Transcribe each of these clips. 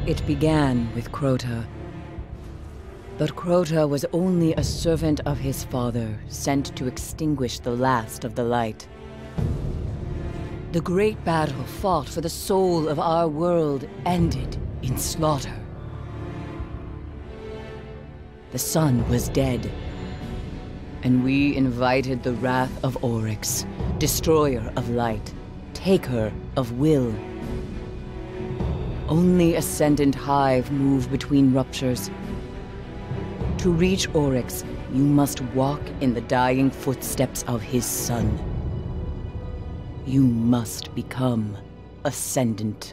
It began with Crota. But Crota was only a servant of his father, sent to extinguish the last of the light. The great battle fought for the soul of our world ended in slaughter. The sun was dead, and we invited the wrath of Oryx, destroyer of light, taker of will. Only Ascendant Hive move between ruptures. To reach Oryx, you must walk in the dying footsteps of his son. You must become Ascendant.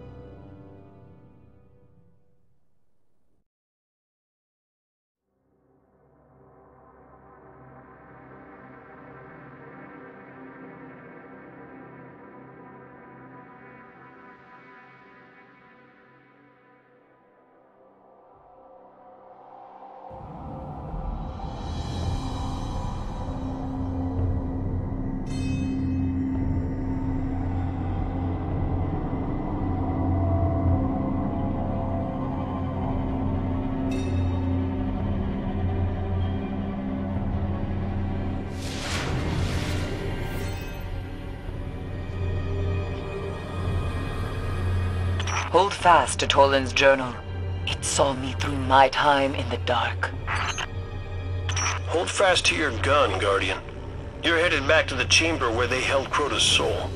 Hold fast to Toland's journal. It saw me through my time in the dark. Hold fast to your gun, Guardian. You're headed back to the chamber where they held Crota's soul.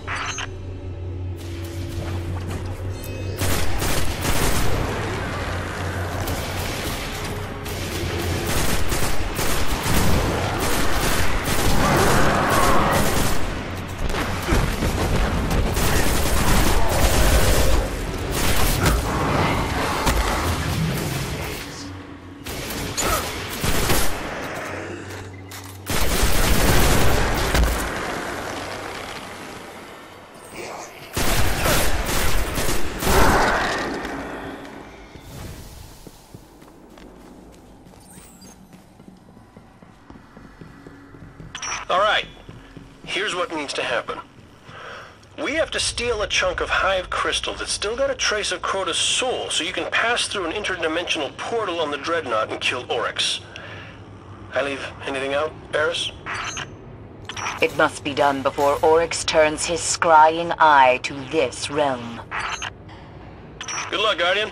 Alright, here's what needs to happen. We have to steal a chunk of Hive crystal that's still got a trace of Crota's soul, so you can pass through an interdimensional portal on the Dreadnought and kill Oryx. I leave anything out, Barris? It must be done before Oryx turns his scrying eye to this realm. Good luck, Guardian.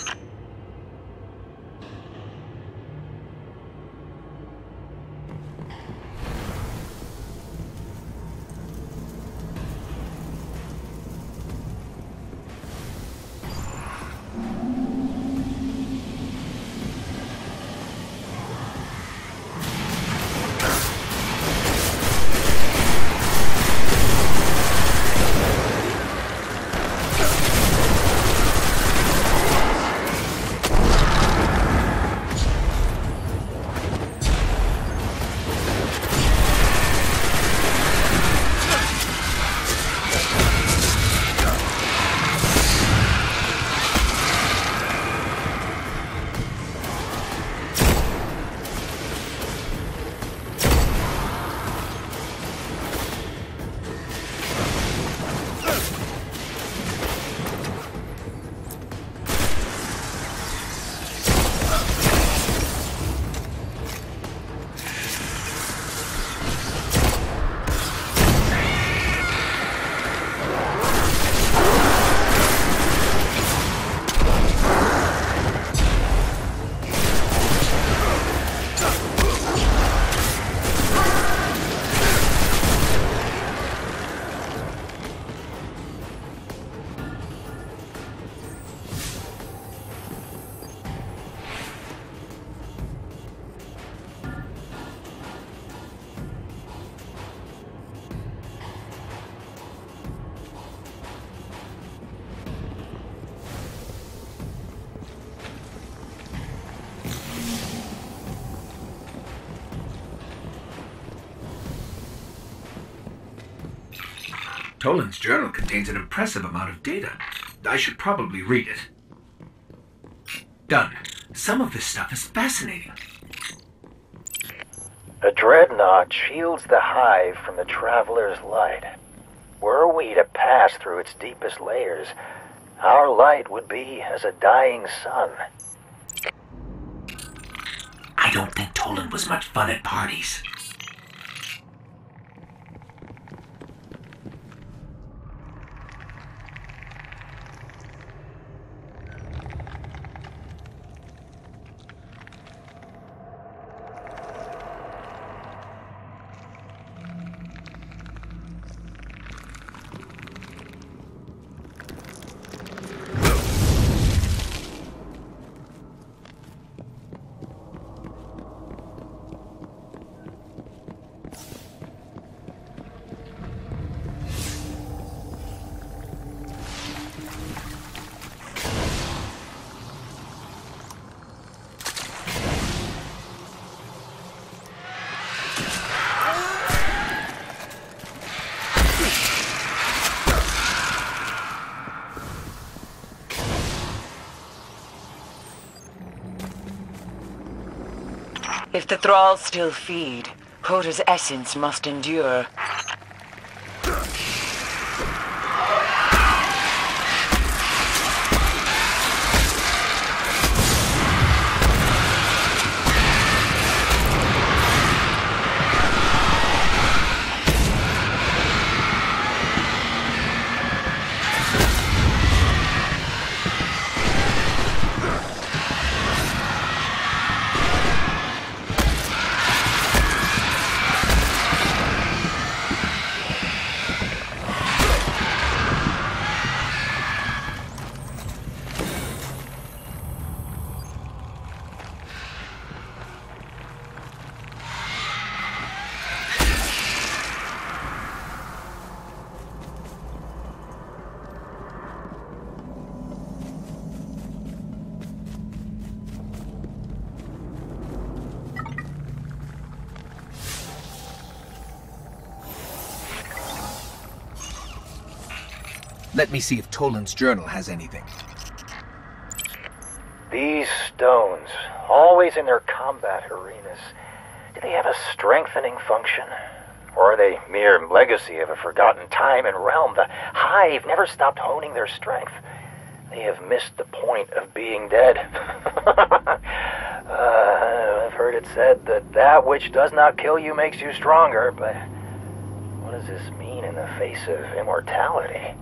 Toland's journal contains an impressive amount of data. I should probably read it. Done. Some of this stuff is fascinating. The Dreadnought shields the Hive from the Traveler's light. Were we to pass through its deepest layers, Our light would be as a dying sun. I don't think Toland was much fun at parties. If the thralls still feed, Crota's essence must endure. Let me see if Toland's journal has anything. These stones, always in their combat arenas, do they have a strengthening function? Or are they mere legacy of a forgotten time and realm? The Hive never stopped honing their strength. They have missed the point of being dead. I've heard it said that that which does not kill you makes you stronger, but what does this mean in the face of immortality?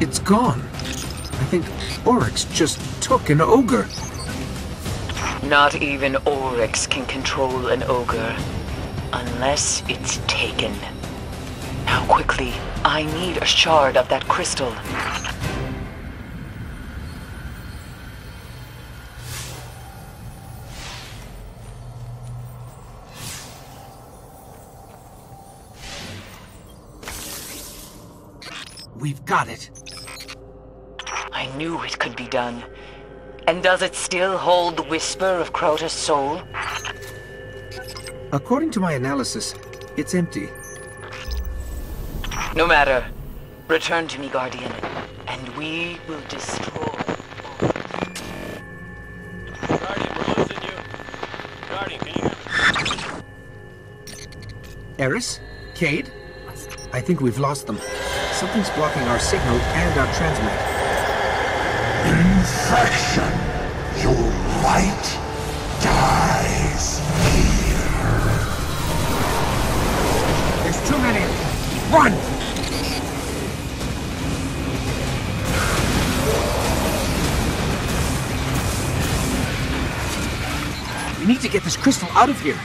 It's gone. I think Oryx just took an ogre. Not even Oryx can control an ogre. Unless it's taken. Now quickly, I need a shard of that crystal. We've got it. I knew it could be done. And does it still hold the whisper of Crota's soul? According to my analysis, it's empty. No matter. Return to me, Guardian, and we will destroy. Guardian, we're losing you. Guardian, can you hear me? Eris? Cade? I think we've lost them. Something's blocking our signal and our transmit. Infection. Your light dies here. There's too many. Run! We need to get this crystal out of here.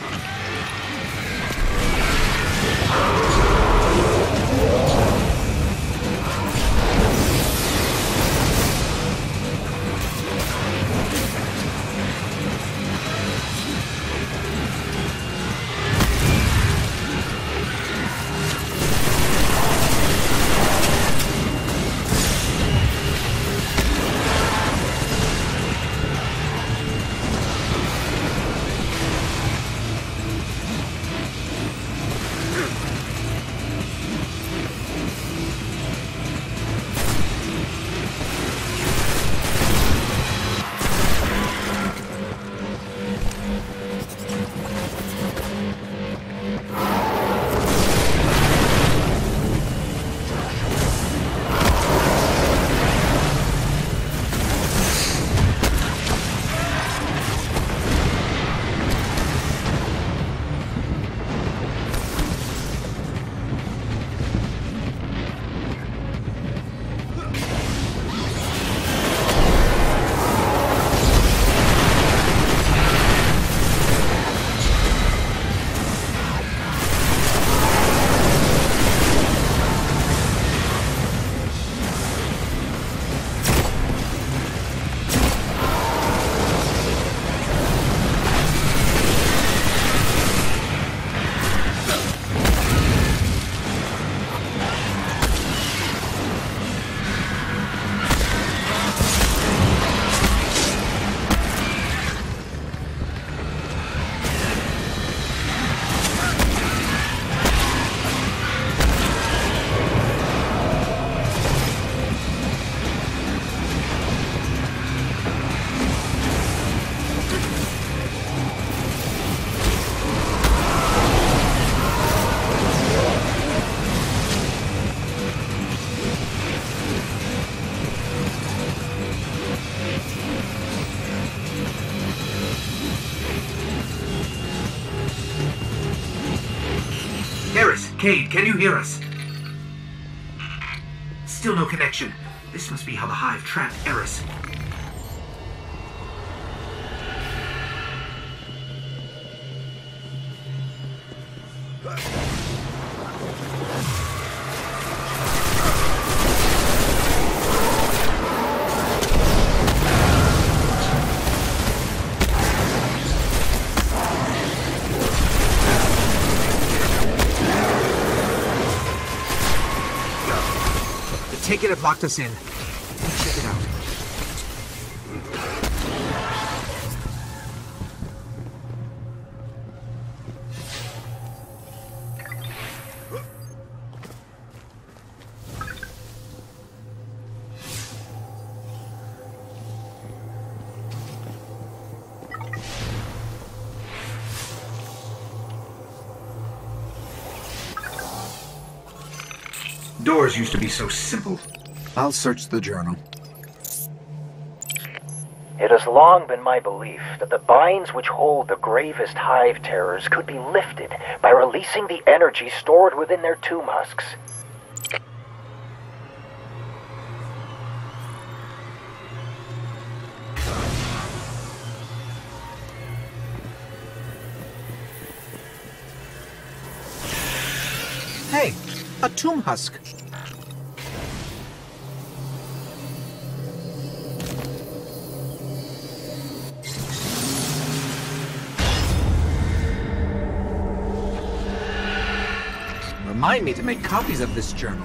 Cade, can you hear us? Still no connection. This must be how the Hive trapped Eris. Take it, it locked us in. Check it out. Doors used to be so simple. I'll search the journal. It has long been my belief that the binds which hold the gravest hive terrors could be lifted by releasing the energy stored within their tomb husks. A tomb husk. Remind me to make copies of this journal.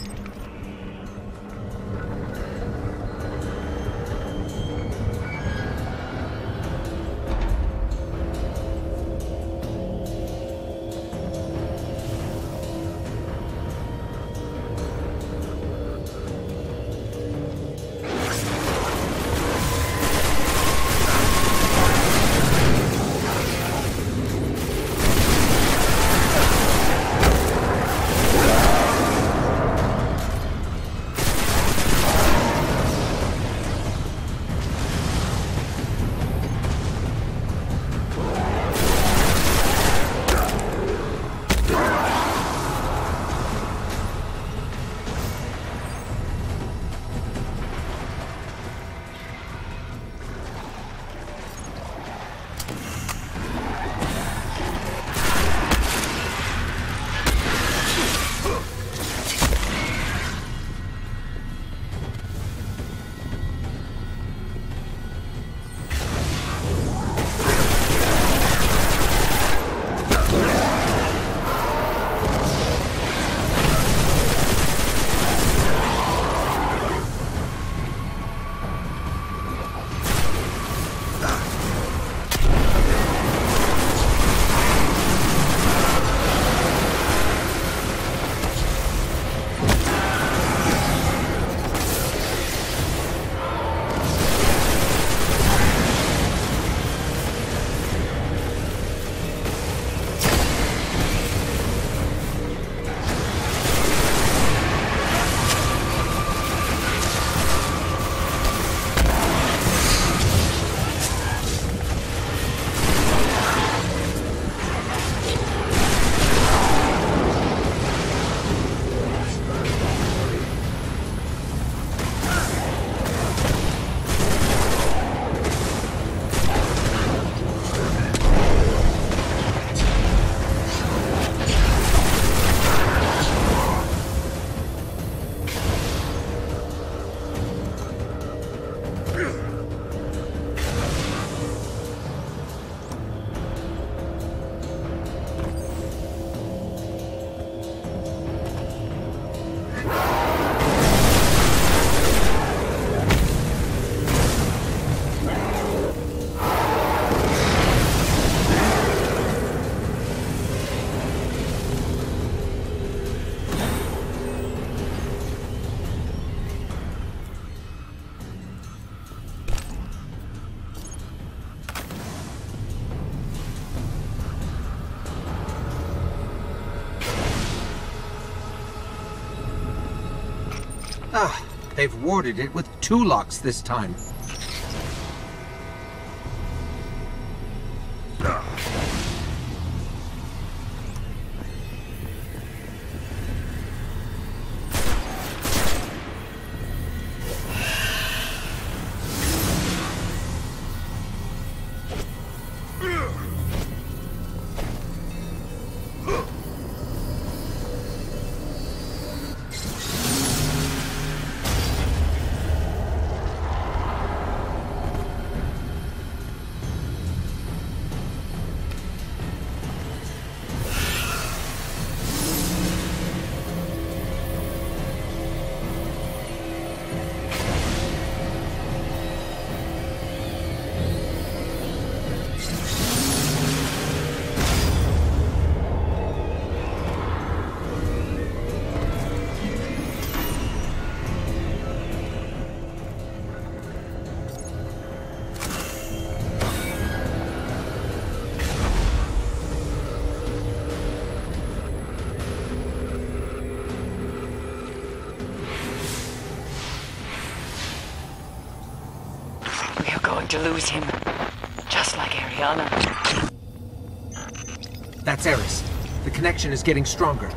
Ah, they've warded it with 2 locks this time. To lose him, just like Ariana. That's Eris. The connection is getting stronger.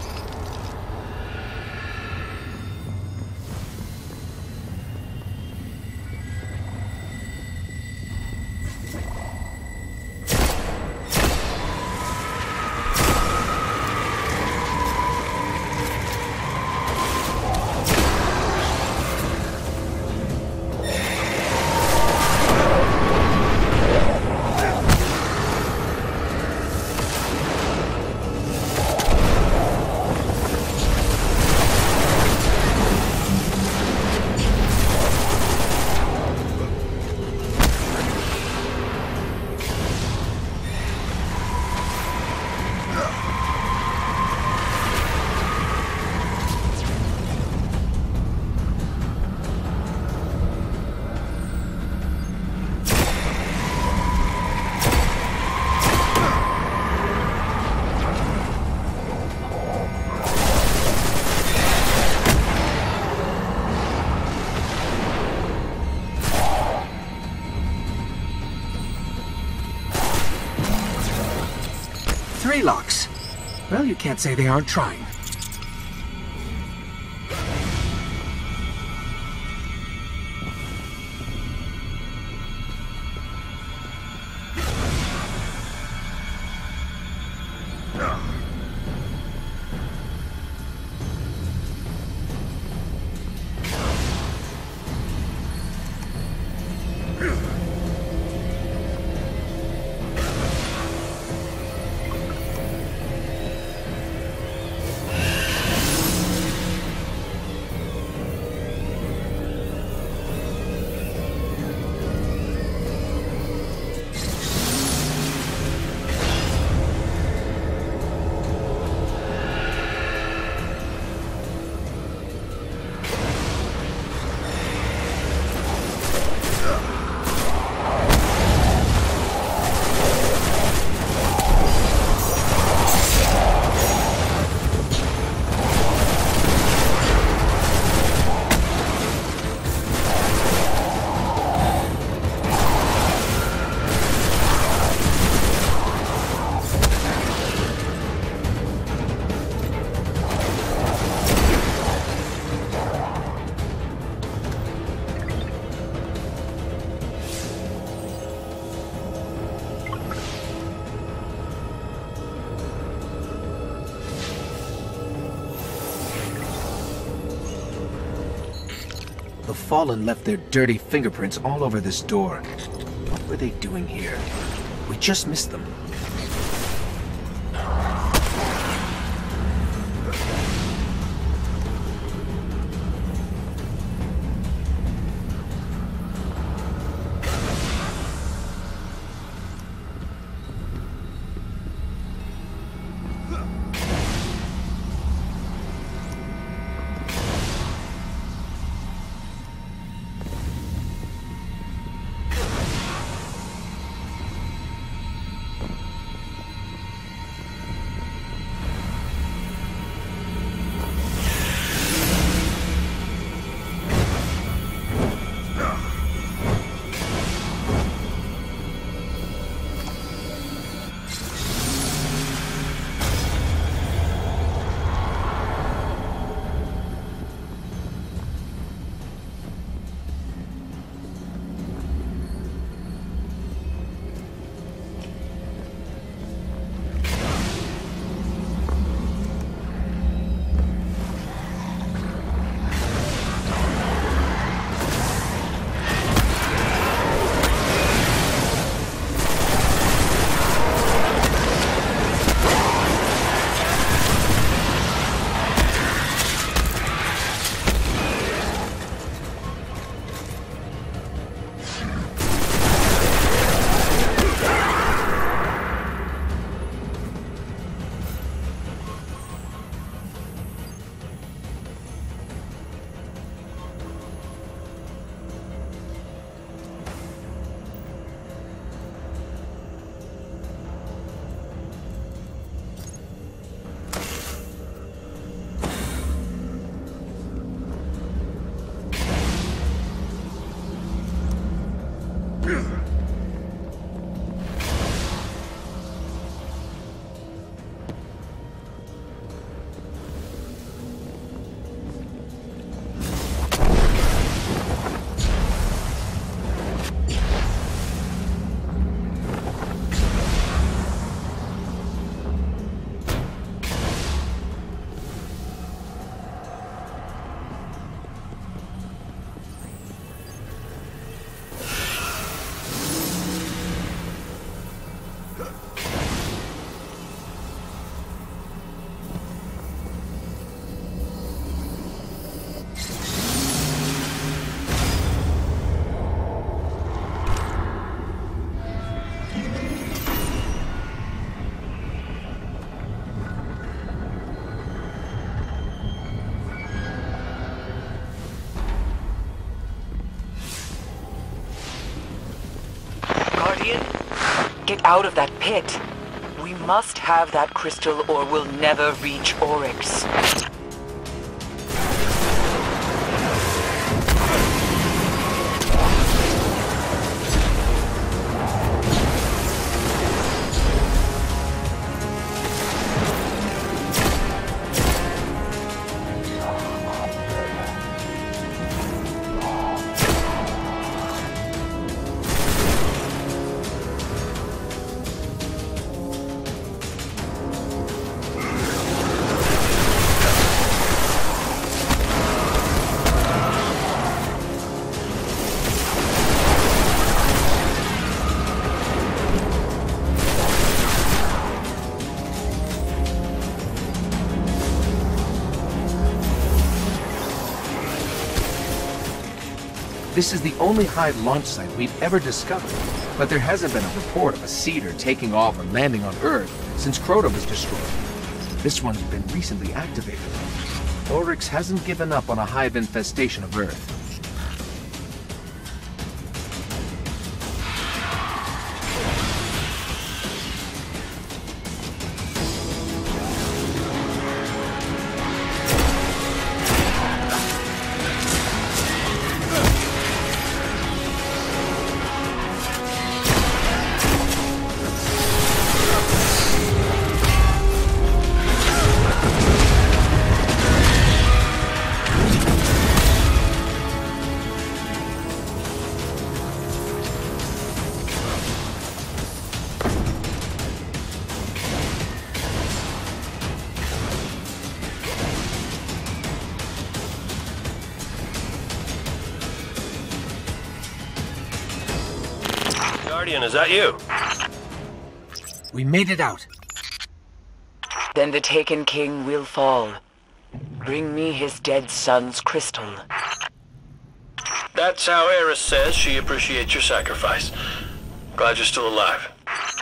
Greylocks. Well, you can't say they aren't trying. The Fallen left their dirty fingerprints all over this door. What were they doing here? We just missed them. Get out of that pit. We must have that crystal or we'll never reach Oryx. This is the only Hive launch site we've ever discovered, but there hasn't been a report of a seeder taking off or landing on Earth since Crota was destroyed. This one's been recently activated. Oryx hasn't given up on a Hive infestation of Earth. Guardian, is that you? We made it out. Then the Taken King will fall. Bring me his dead son's crystal. That's how Eris says she appreciates your sacrifice. Glad you're still alive.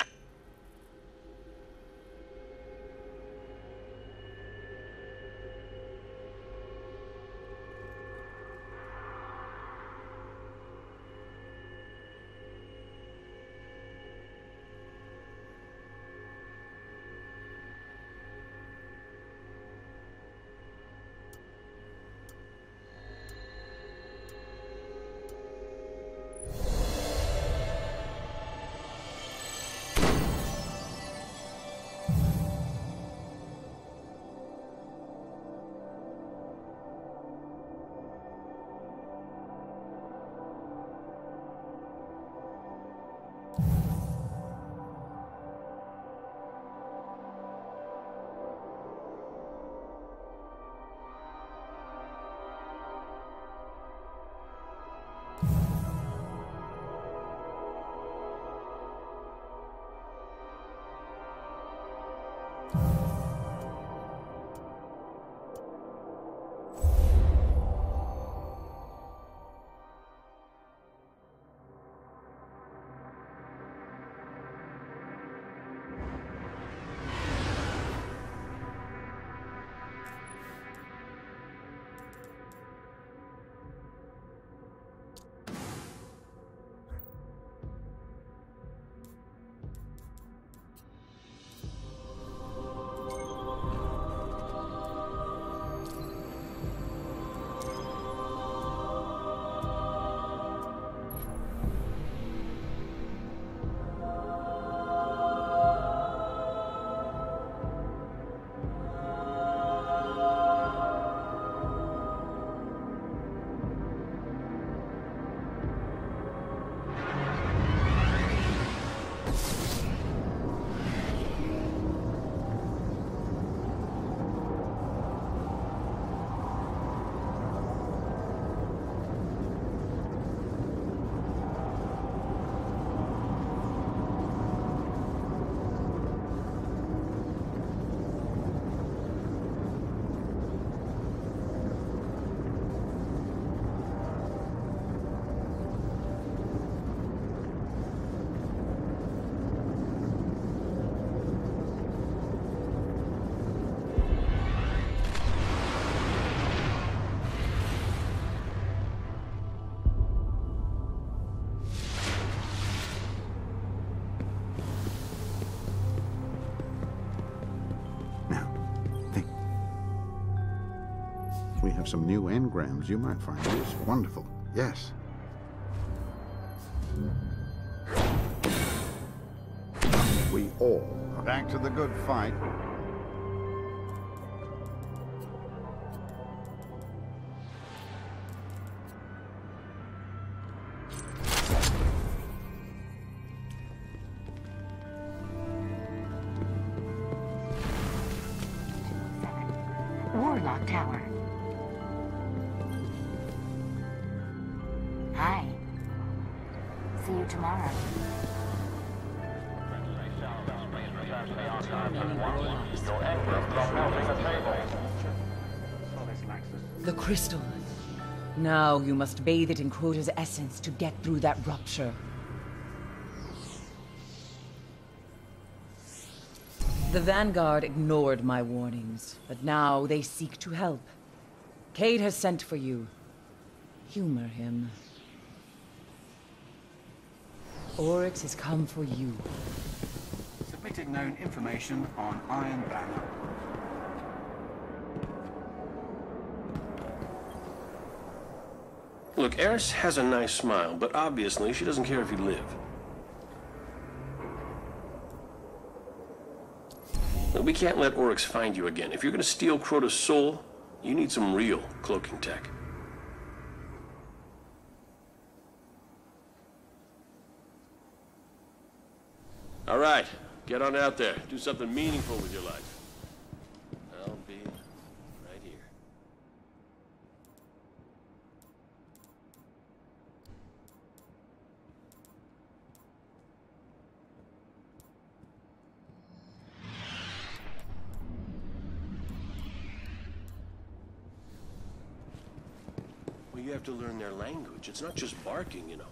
We have some new engrams you might find use. Wonderful. Yes. We all are back to the good fight. Warlock Tower. Hi. See you tomorrow. The crystal. Now you must bathe it in Crota's essence to get through that rupture. The Vanguard ignored my warnings, but now they seek to help. Cade has sent for you. Humor him. Oryx has come for you. Submitted known information on Iron Banner. Look, Eris has a nice smile, but obviously she doesn't care if you live. Look, we can't let Oryx find you again. If you're gonna steal Crota's soul, you need some real cloaking tech. All right, get on out there. Do something meaningful with your life. I'll be right here. Well, you have to learn their language. It's not just barking, you know.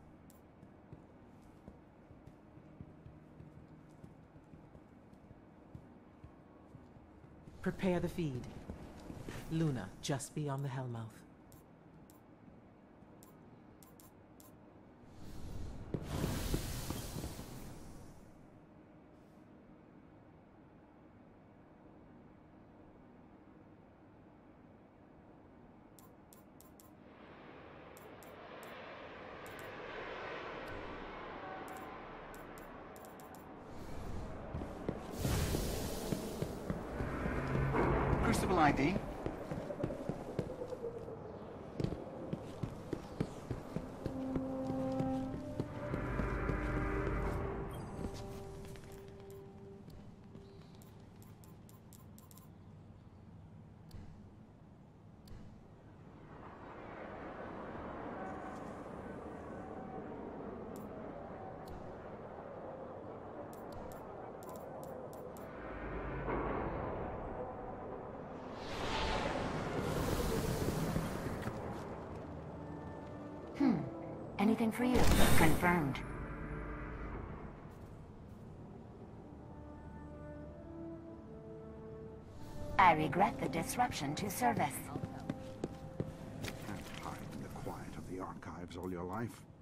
Prepare the feed. Luna, just beyond the Hellmouth. Crucible ID. Anything for you? Confirmed. I regret the disruption to service. Can't hide in the quiet of the archives all your life.